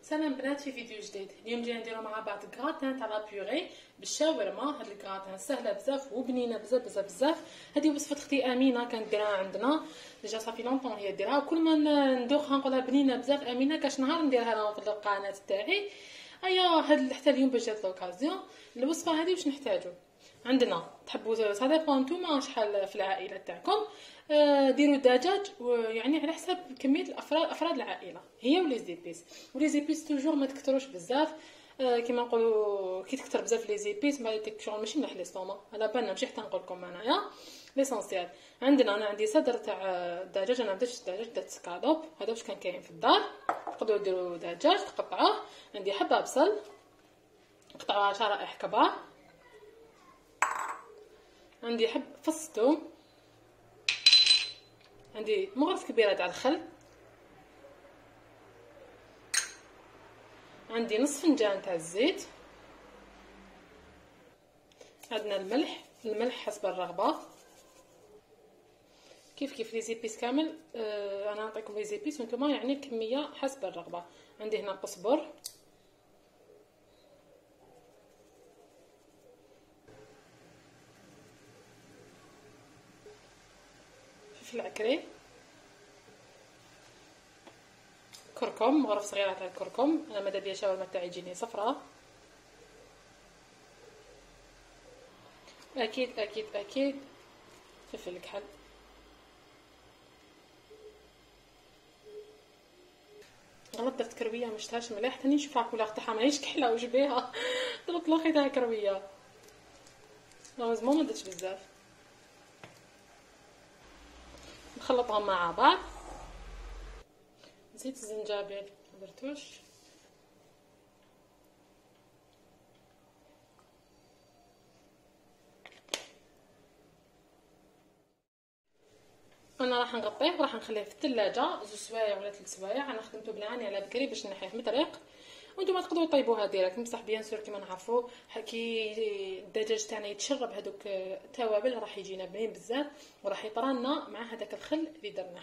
سلام بنات، في فيديو جديد. اليوم جينا نديرو مع بعض كراتان تاع لابيغي بالشاورما. هاد الكراتان سهله بزاف وبنينه بزاف بزاف بزاف. هذه وصفه اختي امينه كانت ديرها عندنا ديجا صافي لونطون هي ديرها، وكل ما ندوقها نقولها بنينه بزاف. امينه كاش نهار نديرها لها في القناه تاعي. ايا هاد حتى اليوم باش جات لوكازيون الوصفه هذه واش نحتاجو عندنا. تحبوا سا ديبون نتوما شحال في العائله تاعكم. ديروا الدجاج يعني على حسب كميه افراد العائله هي ولي زيبيس. ولي زيبيس توجور ما تكثروش بزاف. كيما نقولوا كي تكثر بزاف لي زيبيس ما يديك شغل ماشي مليح ليستوما. على بالنا ماشي حتى نقول لكم انايا ليسونسيال. انا عندي صدر تاع دجاج. انا بديت الدجاج درت سكالوب، هذا واش كان كاين في الدار. تقدروا ديروا دجاج تقطعوه. عندي حبه بصل قطعوها شرائح كبار. عندي حب فص ثوم. عندي مغرف كبيره تاع الخل. عندي نصف فنجان تاع الزيت. عندنا الملح حسب الرغبه. كيف لي زيبيس كامل. انا نعطيكم لي زيبيس وانتم يعني الكميه حسب الرغبه. عندي هنا قزبر، فلفل عكري، كركم، مغرف صغيره تاع الكركم. انا ماذا بيا الشاورما تاعي تجيني صفراء. اكيد فلفل الكحل. غلط درت كرويه ما شفتهاش مليح، ثاني نشوفها كولور تاعها ماهيش كحله وش بيها. درت لوخي تاع كرويه لازم ما درتش بزاف. نخلطهم مع بعض. زيت الزنجبيل ما درتوش. انا راح نغطيه وراح نخليه في الثلاجه 2 سوايع ولا 3 سوايع. انا خدمته بالعاني على بكري باش نحيه مطريق، وانتم تقدروا طيبوها ديريكت. بصح بيان سور كيما نعرفوا كي الدجاج تاعنا يتشرب هذوك التوابل راح يجينا بنين بزاف وراح يطرالنا مع هذاك الخل اللي درناه.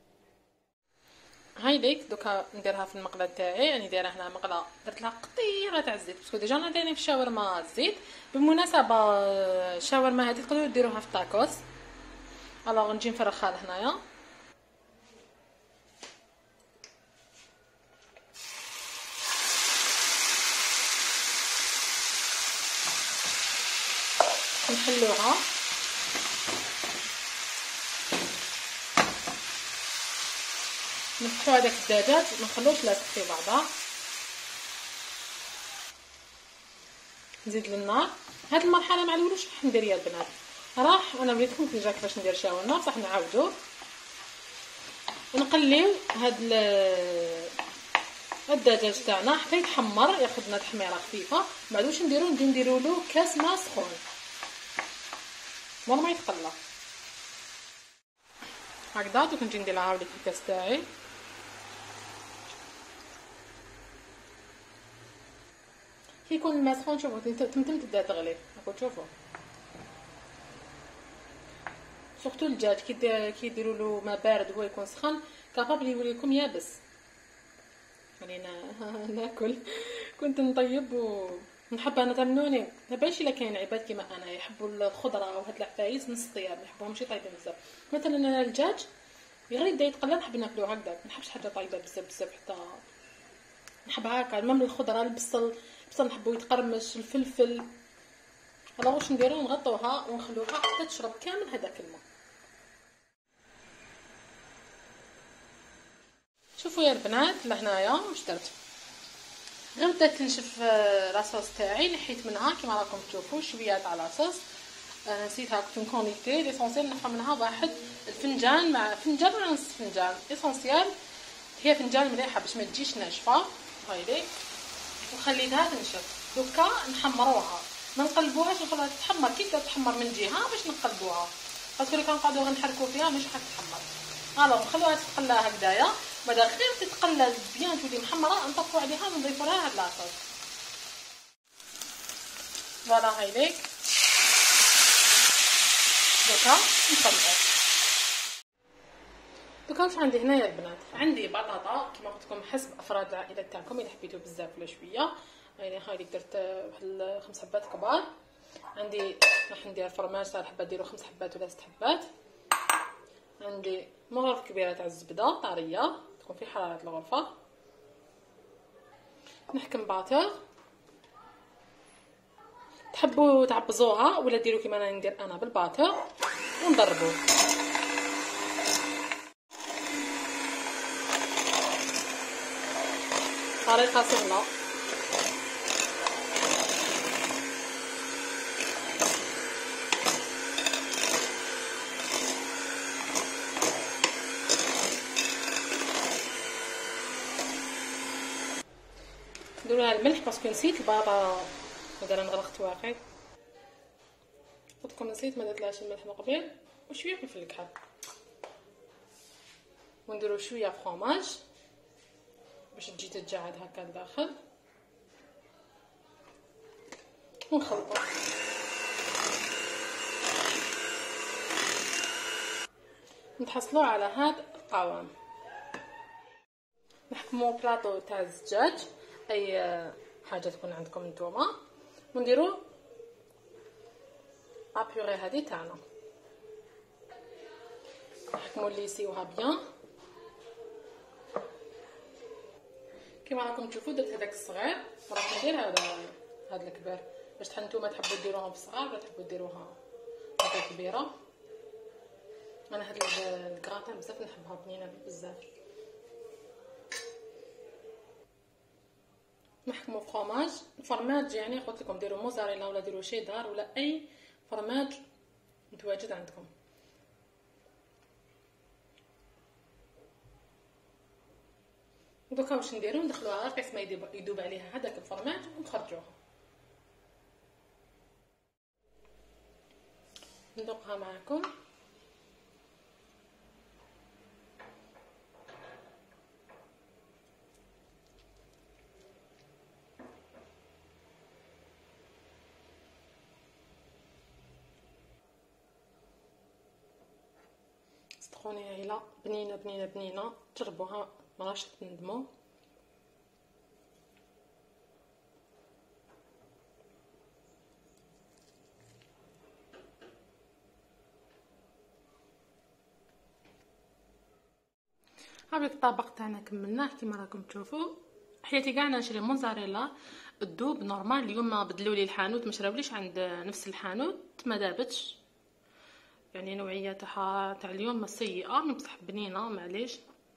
هاي ليك دوكا نديرها في المقله تاعي. راني دايره هنا مقله درت لها قطيره تاع الزيت باسكو ديجا انا دايرين في الشاورما الزيت. بالمناسبه الشاورما هذه تقدروا ديروها في طاكوس. الوغ نجي نفرخها لهنايا. نحلوها نفتحوا هذاك الدجاج ما نخلوش لاصق في بعضها. نزيد للنار. هاد المرحله ما علولوش راح ندير يا البنات. راح انا وريتكم ديجا كيفاش ندير شاورما بصح نعاودو ونقليو هاد الدجاج تاعنا حتى يتحمر ياخذنا تحميره خفيفه. بعد واش نديرو له كاس ماء سخون مور ما يتقلى هكذا. دوك نجي ندير لها الكاس تاعي. كي يكون الماء سخون شوفوا تبدا تغلي. راكم تشوفوا سورتو الدجاج كي يديروا له ماء بارد هو يكون سخن كابابل يوليكم يابس. خلينا ناكل. كنت نطيب ونحب انا تعملوني ماباش الا كاين عباد كيما انا يحبوا الخضره وهاد العفايس نص طياب ما يحبوهمش طايبين بزاف. مثلا انا الدجاج غير يبدا يتقلى نحب ناكلو هكذا، ما نحبش حاجه طايبه بزاف حتى نحبها هكا. المهم الخضره البصل نحبو يتقرمش الفلفل. هلا واش نديرو نغطوها ونخلوها حتى تشرب كامل هذاك الماء. شوفوا يا البنات لهنايا واش درت. غير بدات تنشف لاصوص تاعي نحيت منها كيما راكم تشوفوا شويه تاع لاصوص. نسيتها كنت نكونيتي ليسونسيال نحط منها واحد الفنجان مع فنجان ولا نص فنجان. ليسونسيال هي فنجان مليحه باش ما تجيش ناشفه. هايلي وخليتها تنشف. دوكا نحمروها ما نقلبوهاش نخلوها تتحمر. كي تتحمر من جهه باش نقلبوها باسكو لو كان نقعدوا نحركوا فيها مش حتتحمر. الوغ نخلوها تتقلى هكذايا. بعد غير تتقلى بيان تولي محمره نطفوا عليها ونضيفوا لها هاد لاصوص. فوالا هايليك دوكا نطلعو. دوكا واش عندي هنايا البنات؟ عندي بطاطا كيما قلت لكم حسب افراد العائله تاعكم، الا حبيتو بزاف ولا شويه. يعني هاي درت واحد 5 حبات كبار. عندي راح ندير فرماج تاع الحبه، ديروا 5 حبات ولا 6 حبات. عندي مغرف كبيره تاع الزبده طاريه تكون في حراره الغرفه. نحكم باطر، تحبوا تعبزوها ولا ديروا كيما انا ندير انا بالباطر ونضربوا. طريقه سهله. نديرو لها الملح باسكو نسيت البابا مادام غلقت واقي. قلت لكم نسيت ما درتلهاش الملح من قبل وشويه فلفل الكحل. ونديرو شويه فرomاج باش تجي تتجعد هكا لداخل ونخلطو. نتحصلو على هاد القوام. نحكمو بلاطو تاع الزجاج، اي حاجه تكون عندكم نتوما، ونديرو ابيوري هذه تاعنا. نحكمو ليسيوها بيان كيما راكم تشوفوا. درت هذاك الصغير وراح ندير هذا الكبير باش نتوما تحبوا ديروهم في صغار ولا تحبوا ديروها هكا كبيره. انا هاد الكراتان بزاف نحبها بنينه بزاف. نحكمو فرماج يعني قلت لكم ديروا موزاريلا ولا ديروا شيدار ولا اي فرماج متواجد عندكم. دوكا واش نديرو؟ ندخلوها قيس ما يذوب عليها هذاك الفرماج ونخرجوها. ندوقها معكم. صدقوني عيله بنينه بنينه بنينه، جربوها ما راش تندموا. هاك الطبق تاعنا كملناه كيما راكم تشوفوا. حياتي كاع نشري موزاريلا الدوب نورمال. اليوم ما بدلوا لي الحانوت، ما شراوليش عند نفس الحانوت، ما دابتش يعني نوعيه تاع اليوم سيئه، مي بصح بنينه معليش.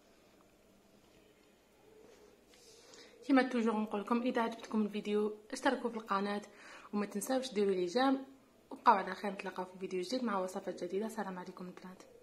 كيما توجور نقول لكم اذا عجبتكم الفيديو اشتركوا في القناه وما تنساوش ديروا لي جيم، وبقاو على خير. نتلاقاو في فيديو جديد مع وصفات جديده. السلام عليكم البنات.